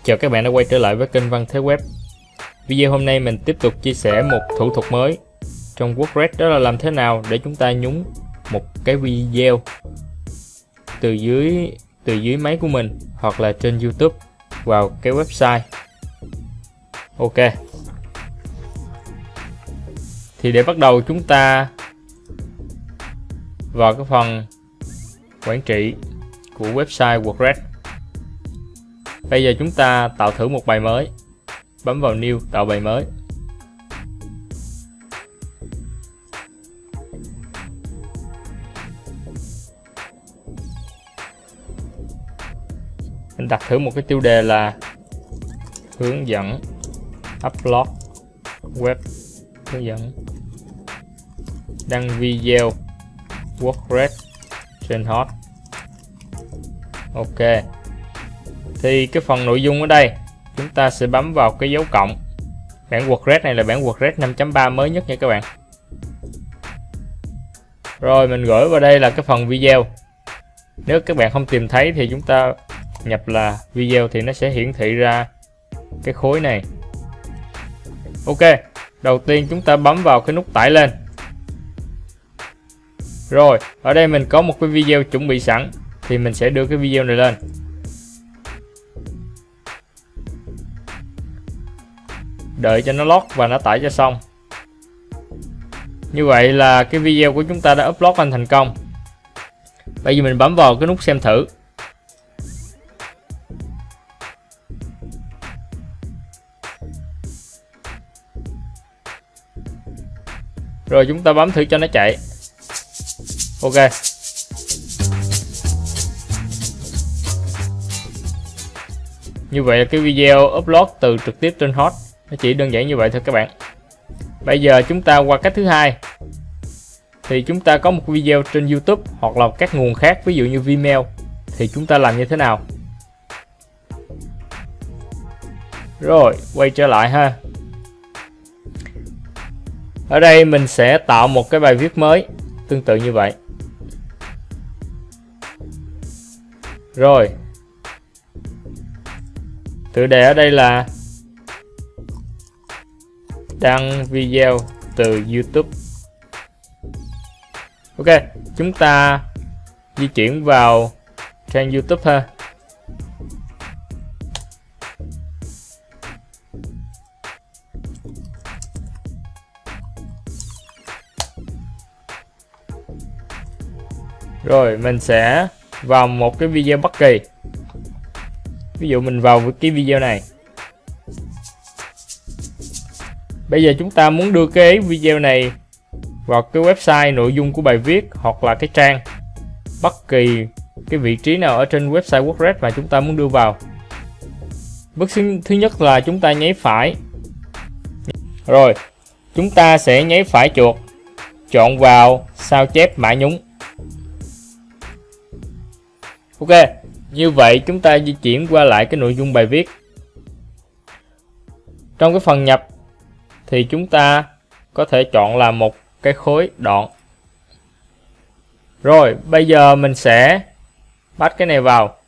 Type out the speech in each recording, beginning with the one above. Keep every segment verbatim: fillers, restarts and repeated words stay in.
Chào các bạn đã quay trở lại với kênh Văn Thế Web. Video hôm nay mình tiếp tục chia sẻ một thủ thuật mới trong WordPress, đó là làm thế nào để chúng ta nhúng một cái video từ dưới từ dưới máy của mình hoặc là trên YouTube vào cái website. Ok. Thì để bắt đầu chúng ta vào cái phần quản trị của website WordPress. Bây giờ chúng ta tạo thử một bài mới, bấm vào New tạo bài mới. Mình đặt thử một cái tiêu đề là hướng dẫn upload web, hướng dẫn đăng video WordPress trên hot. Ok. Thì cái phần nội dung ở đây chúng ta sẽ bấm vào cái dấu cộng. Bản WordPress này là bản WordPress năm chấm ba mới nhất nha các bạn. Rồi mình gửi vào đây là cái phần video. Nếu các bạn không tìm thấy thì chúng ta nhập là video thì nó sẽ hiển thị ra cái khối này. Ok. Đầu tiên chúng ta bấm vào cái nút tải lên. Rồi ở đây mình có một cái video chuẩn bị sẵn, thì mình sẽ đưa cái video này lên. Đợi cho nó load và nó tải cho xong. Như vậy là cái video của chúng ta đã upload lên thành công. Bây giờ mình bấm vào cái nút xem thử. Rồi chúng ta bấm thử cho nó chạy. Ok. Như vậy là cái video upload từ trực tiếp trên hot. Nó chỉ đơn giản như vậy thôi các bạn. Bây giờ chúng ta qua cách thứ hai. Thì chúng ta có một video trên YouTube hoặc là các nguồn khác, ví dụ như Vimeo, thì chúng ta làm như thế nào? Rồi, quay trở lại ha. Ở đây mình sẽ tạo một cái bài viết mới tương tự như vậy. Rồi. Tựa đề ở đây là đăng video từ YouTube. Ok, chúng ta di chuyển vào trang YouTube ha. Rồi mình sẽ vào một cái video bất kỳ. Ví dụ mình vào với cái video này. Bây giờ chúng ta muốn đưa cái video này vào cái website nội dung của bài viết hoặc là cái trang, bất kỳ cái vị trí nào ở trên website WordPress mà chúng ta muốn đưa vào. Bước thứ nhất là chúng ta nháy phải. Rồi, chúng ta sẽ nháy phải chuột, chọn vào sao chép mã nhúng. Ok, như vậy chúng ta di chuyển qua lại cái nội dung bài viết. Trong cái phần nhập thì chúng ta có thể chọn là một cái khối đoạn. Rồi bây giờ mình sẽ bắt cái này vào.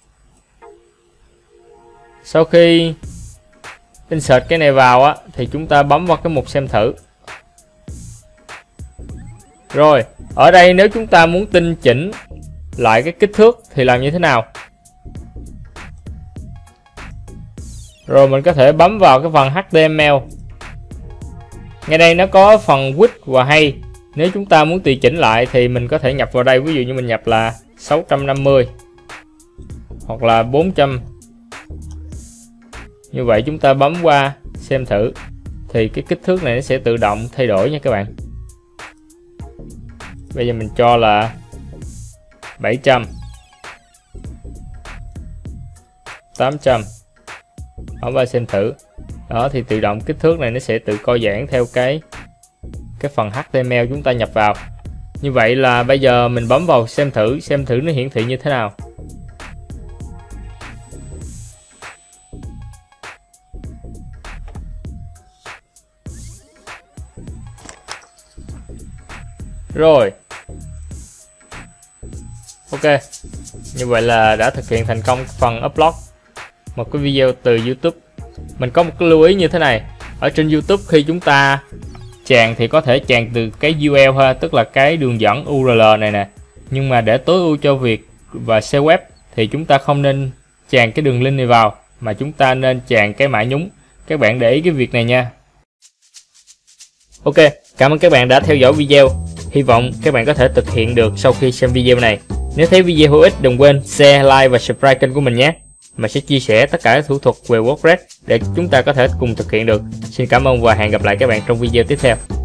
Sau khi insert cái này vào á, thì chúng ta bấm vào cái mục xem thử. Rồi ở đây nếu chúng ta muốn tinh chỉnh lại cái kích thước thì làm như thế nào? Rồi mình có thể bấm vào cái phần hát tê em lờ. Ngay đây nó có phần width và height. Nếu chúng ta muốn tùy chỉnh lại thì mình có thể nhập vào đây. Ví dụ như mình nhập là sáu trăm năm mươi hoặc là bốn trăm. Như vậy chúng ta bấm qua xem thử thì cái kích thước này nó sẽ tự động thay đổi nha các bạn. Bây giờ mình cho là bảy trăm, tám trăm. Bấm vào xem thử. Đó thì tự động kích thước này nó sẽ tự co giãn theo cái cái phần hát tê em lờ chúng ta nhập vào. Như vậy là bây giờ mình bấm vào xem thử, xem thử nó hiển thị như thế nào. Rồi. Ok. Như vậy là đã thực hiện thành công phần upload. một cái video từ YouTube. Mình có một cái lưu ý như thế này. Ở trên YouTube khi chúng ta chèn thì có thể chèn từ cái u rờ lờ ha, tức là cái đường dẫn u rờ lờ này nè. Nhưng mà để tối ưu cho việc và ét e o web thì chúng ta không nên chèn cái đường link này vào, mà chúng ta nên chèn cái mã nhúng. Các bạn để ý cái việc này nha. Ok, cảm ơn các bạn đã theo dõi video. Hy vọng các bạn có thể thực hiện được sau khi xem video này. Nếu thấy video hữu ích, đừng quên share, like và subscribe kênh của mình nhé. Mình sẽ chia sẻ tất cả các thủ thuật về WordPress để chúng ta có thể cùng thực hiện được. Xin cảm ơn và hẹn gặp lại các bạn trong video tiếp theo.